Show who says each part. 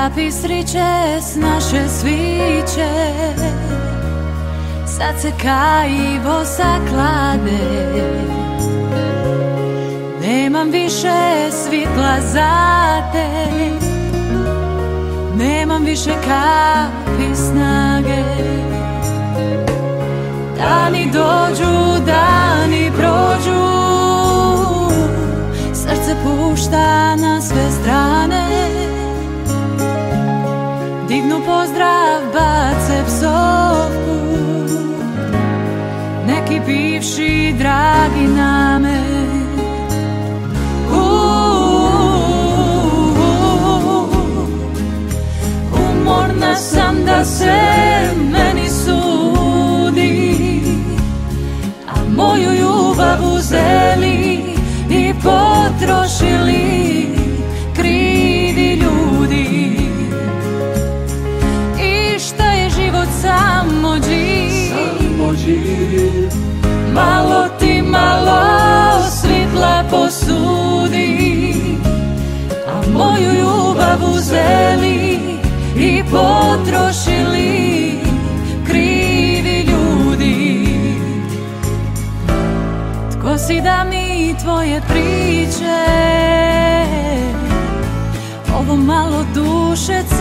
Speaker 1: kapi sriće s naše sviće, sad se kaivo saklade. Nemam više svitla za te, nemam više kapi snage. Dani dođu, dani prođu, srce pušta na sve strane. Dignu pozdrav, bace psovku, neki bivši dragi name. Umorna sam da se meni sudi, a moju ljubav uzeli i potrošili krivi ljudi. I šta je život samo dživ, malo ti malo svitla posudi, a moju ljubav uzeli i potrošili krivi ljudi. Tko si da mi tvoje priče ovo malo duše